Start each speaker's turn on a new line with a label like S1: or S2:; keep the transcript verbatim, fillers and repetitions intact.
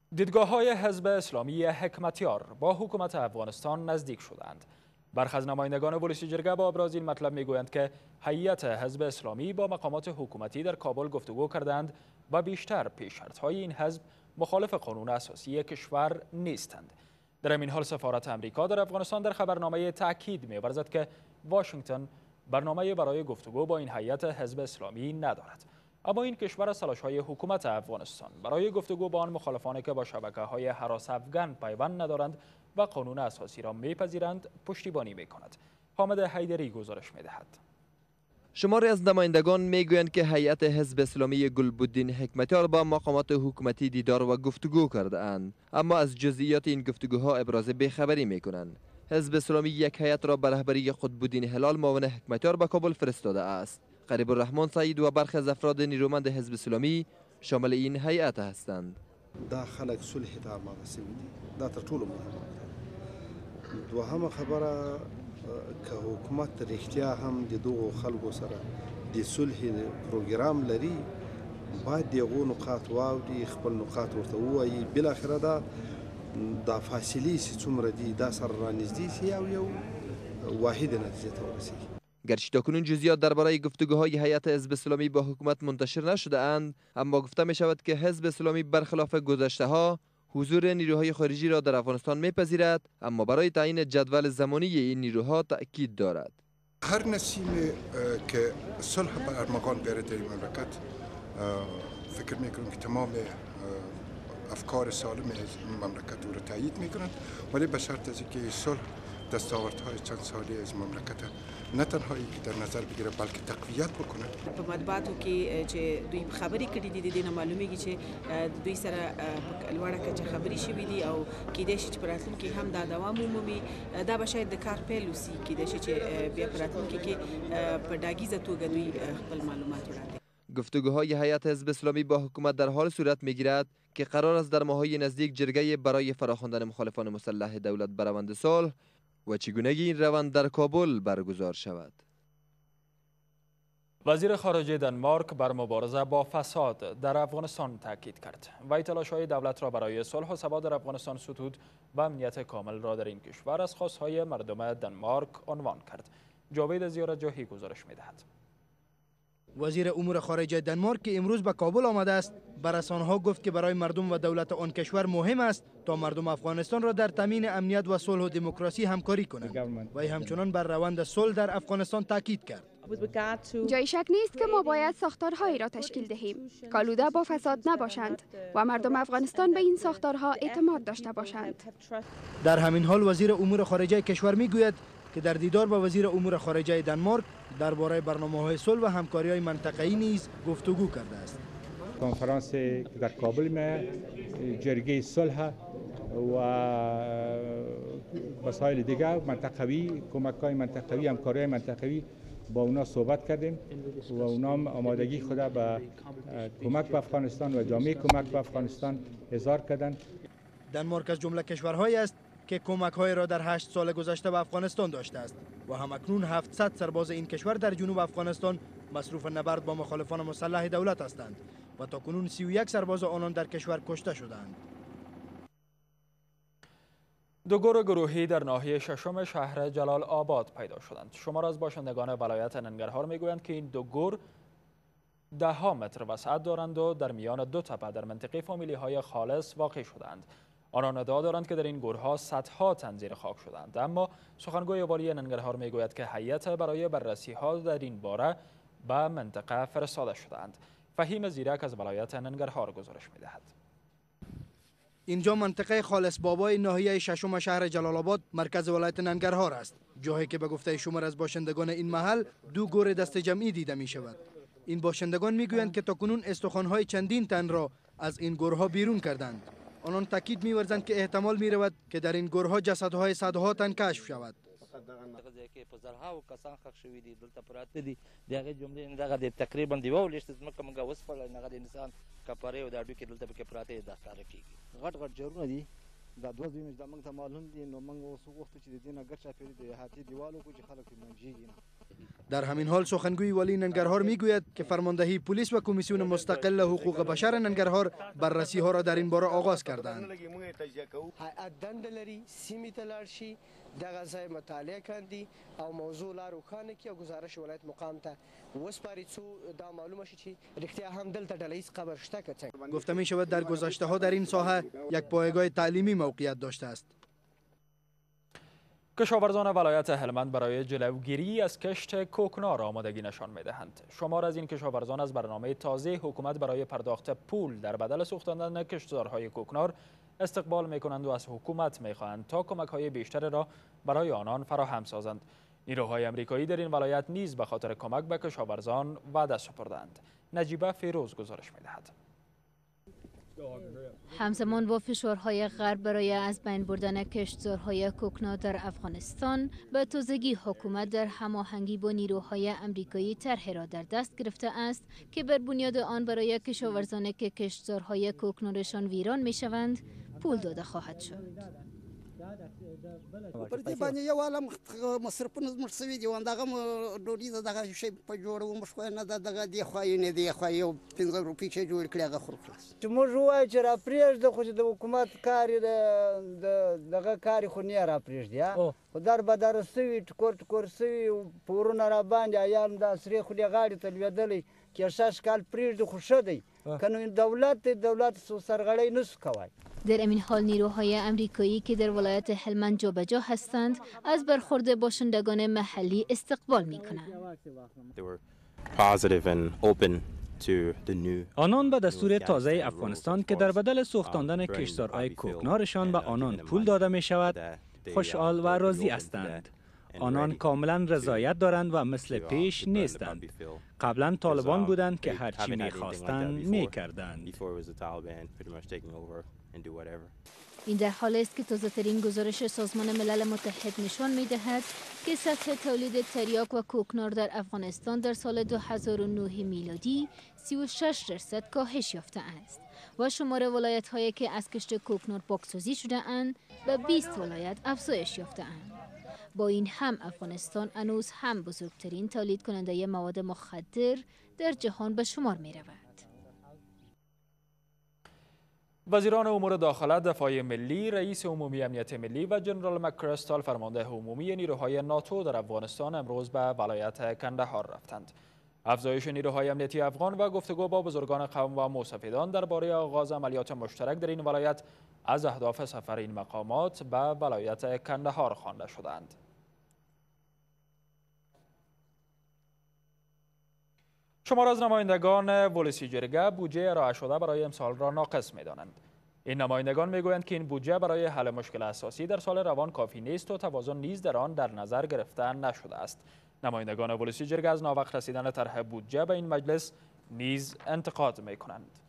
S1: دیدگاه‌های حزب اسلامی حکمتیار با حکومت افغانستان نزدیک شدند. برخی از نمایندگان ولسی جرگه با ابراز این مطلب میگویند که هیئت حزب اسلامی با مقامات حکومتی در کابل گفتگو کردند و بیشتر پیش‌شرط‌های این حزب مخالف قانون اساسی کشور نیستند. در این حال سفارت امریکا در افغانستان در خبرنامه تاکید می‌ورزد که واشنگتن برنامه برای گفتگو با این هیئت حزب اسلامی ندارد. اما این کشور از تلاش‌های حکومت افغانستان برای گفتگو با آن مخالفانی که با شبکه‌های هراس افغان پیوند ندارند و قانون اساسی را میپذیرند پشتیبانی می‌کند. حامد حیدری گزارش می‌دهد.
S2: شماری از نمایندگان میگویند که هیئت حزب اسلامی گلبدین حکمتیار با مقامات حکومتی دیدار و گفتگو کرده اند، اما از جزئیات این گفتگوها ابراز بیخبری میکنند. حزب اسلامی یک هیئت را به رهبری قطب‌الدین هلال معاون حکمتیار به کابل فرستاده است. قریب الرحمن سعید و برخی از افراد نیرومند حزب اسلامی شامل این هیئت هستند.
S3: دا خلک صلح ته آماده شوي دي، دا تر ټولو مهمه ده. دوهمه خبره که حکومت رښتیا هم د دغو خلکو سره د صلح پروګرام لري، باید د هغو نقاط واوري، خپل نقاط ورته ووایي، بالاخره دا دا فاصلې چې څومره دي دا سره رانږدې شي او یو واحد نتیجه ته ورسیږي.
S2: گرچه تاکنون جزئیات درباره گفتگوهای هیئت حزب اسلامی با حکومت منتشر نشده اند، اما گفته می شود که حزب اسلامی برخلاف گذشته ها حضور نیروهای خارجی را در افغانستان میپذیرد، اما برای تعیین جدول زمانی این نیروها تأکید دارد.
S4: هر نسیم که صلح بر ارمغان بیاره در این مملکت، فکر میکنم که تمام افکار سالم مملکت او را تایید میکنند، ولی به شرط از اینکه صلح دستاوردهای چند سالی از مملکت نه تنها که در نظر بگیره بلکه تقویت بکنه.
S5: په مطبوعاتو کې چې دوی خبرې کړې دي د دې نه معلومیږي چې دوی سره په لوړه کچه خبرې شوې دي او کېدای شي چې په راتلونکي هم دا دوام ومومي. دا به شاید د کار پیل وسي، کېدای شي چې بیا په راتلونکي کې په ډاګیزه توګه دوی خپل معلومات وړاندې.
S2: گفتگوهای هیئت حزب اسلامی با حکومت در حال صورت میگیرد که قرار است در ماه‌های نزدیک جرگه برای فراخواندن مخالفان مسلح دولت به روند صلح و چگونگی این روند در کابل برگزار شود.
S1: وزیر خارجه دانمارک بر مبارزه با فساد در افغانستان تاکید کرد. وی تلاش‌های دولت را برای صلح و ثبات در افغانستان ستود و امنیت کامل را در این کشور از خواست‌های مردم دانمارک عنوان کرد. جاوید زیارت جاهی گزارش می‌دهد.
S6: وزیر امور خارجه دانمارک که امروز به کابل آمده است، به رسانه‌ها گفت که برای مردم و دولت آن کشور مهم است تا مردم افغانستان را در تامین امنیت و صلح و دموکراسی همکاری کنند. و همچنان بر روند صلح در افغانستان تاکید کرد.
S7: جای شک نیست که ما باید ساختارهایی را تشکیل دهیم که آلوده با فساد نباشند و مردم افغانستان به این ساختارها اعتماد داشته باشند.
S6: در همین حال وزیر امور خارجه کشور میگوید که در دیدار با وزیر امور خارجه دانمارک درباره برنامه‌های صلح و همکاری‌های منطقه‌ای نیز گفتگو کرده است.
S8: کنفرانس در کابل میں جرگه صلح و مسائل دیگر منطقوی، کمک‌های منطقوی، همکاری‌های منطقوی با اونا صحبت کردیم و اونا آمادگی خود به کمک به افغانستان و جامعه کمک به افغانستان اظهار کردند.
S6: دانمارک از جمله کشورهایی است که کمک‌های را در هشت سال گذشته به افغانستان داشته است و همکنون هفتصد سرباز این کشور در جنوب افغانستان مصروف نبرد با مخالفان مسلح دولت هستند و تاکنون سی و یک سرباز آنان در کشور کشته شدند.
S1: دو گور گروهی در ناحیه ششم شهر جلال آباد پیدا شدند. شمار از باشندگان ولایت ننگرهار میگویند که این دو گور ده ها متر وسعت دارند و در میان دو تپه در منطقه فامیلی های خالص واقع شدند. آنان ادعا دارند که در این گورها صدها تن زیر خاک شدند، اما سخنگوی والی ننگرهار میگوید که هیئت برای بررسی ها در این باره به منطقه فرستاده شدند. فهیم زیرک از ولایت ننگرهار گزارش میدهد.
S6: اینجا منطقه خالص بابای ناحیه ششم شهر جلال آباد مرکز ولایت ننگرهار است، جایی که به گفته شمار از باشندگان این محل دو گور دست جمعی دیده می شود. این باشندگان میگویند که تاکنون استخوان‌های چندین تن را از این گورها بیرون کردند. آنان تاکید می‌ورزند که احتمال می‌رود که در این گورها جسدهای صدها تن کشف شود.
S9: تقریبا دیو لیست زمکه موږ وسپل نه غد انسان کپاره او د اډو کې دلته کې پراته د ښکار کیږي غټ غټ جوړونه دي
S10: دا دوه ځایونه چې دا موږ ته معلوم دي نو موږ اوس وغوښتو چې د دې نه ګټ چاپېره د احاطې دیوال وکړو چې خلک پرې منجیږي نه.
S6: در همین حال سخنگوی والی ننگرهار میگوید که فرماندهی پلیس و کمیسیون مستقل حقوق بشر ننگرهار بررسی ها را در این باره آغاز کردند.
S11: هیئت دنده لري سیمې ته لاړ شي دغه ځای مطالعه کاندي او موضوع لا روښانه کړي او ګزارش ولایت مقام ته وسپاري څو دا معلومه شي چې رښتیا هم دلته ډله قبر شته که څنګه.
S6: گفته می شود در گذشته ها در این ساحه یک پایگاه تعلیمی موقعیت داشته است.
S1: کشاورزان ولایت هلمند برای جلوگیری از کشت کوکنار آمادگی نشان می‌دهند. شمار از این کشاورزان از برنامه تازه حکومت برای پرداخت پول در بدل سوختاندن کشتزارهای کوکنار استقبال می‌کنند و از حکومت می‌خواهند تا کمک‌های بیشتر را برای آنان فراهم سازند. نیروهای آمریکایی در این ولایت نیز به خاطر کمک به کشاورزان وعده سپردند. نجیبه فیروز گزارش می‌دهد.
S12: همزمان با فشارهای غرب برای از بین بردن کشتزارهای کوکنار در افغانستان، به تازگی حکومت در هماهنگی با نیروهای آمریکایی طرحی را در دست گرفته است که بر بنیاد آن برای کشاورزانی که کشتزارهای کوکنارشان ویران می‌شوند پول داده خواهد شد.
S13: پر دې باندې یو عالم مصرفونه زموږ شوي دي همدغه ډوډۍ د دغه شی په جوړو موږ خو نه دغه دی خوایي نه دی خوایي یو پنځه روپۍ چې جوړ کړي هغه خورو خلاص
S14: چې موږ ووایو چې را پرېږده خو چې د حکومت کار یې د دغه کار یې خو نه را پرېږدي خو در بدره سوي ټکور ټکور سوي پورونه را باندې عیال دا سرې خولې غاړې ته لوېدلی چې شش کال پرېږدي خو ښه دی که نو دولت دی دولت سرغړی نسو کوی.
S12: در این حال نیروهای آمریکایی که در ولایت هلمند جابجا هستند از برخورد باشندگان محلی استقبال می‌کنند.
S15: آنان به دستور تازه افغانستان که در بدل سوختاندن کشتزارهای کوکنارشان به آنان پول داده می شود خوشحال و راضی هستند. آنان کاملا رضایت دارند و مثل پیش نیستند. قبلا طالبان بودند که هرچی می‌خواستند می‌کردند.
S12: این در حال است که تازه‌ترین گزارش سازمان ملل متحد نشان می‌دهد که سطح تولید تریاک و کوکنار در افغانستان در سال دو هزار و نه میلادی سی و شش درصد کاهش یافته است و شمار ولایت‌هایی که از کشت کوکنار پاکسازی شده اند به بیست ولایت افزایش یافته اند. با این هم افغانستان هنوز هم بزرگترین تولید کننده مواد مخدر در جهان به شمار می رود.
S1: وزیران امور داخله، دفاع ملی، رئیس عمومی امنیت ملی و جنرال مک‌کریستال فرمانده عمومی نیروهای ناتو در افغانستان امروز به ولایت کندهار رفتند. افزایش نیروهای امنیتی افغان و گفتگو با بزرگان قوم و موسفیدان درباره آغاز عملیات مشترک در این ولایت از اهداف سفر این مقامات به ولایت کندهار خوانده شدند. شمار از نمایندگان ولسی جرگه بودجه ارائه شده برای امسال را ناقص می‌دانند. این نمایندگان میگویند که این بودجه برای حل مشکل اساسی در سال روان کافی نیست و توازن نیز در آن در نظر گرفته نشده است. نمایندگان ولسی جرگه از ناوقت رسیدن طرح بودجه به این مجلس نیز انتقاد می‌کنند.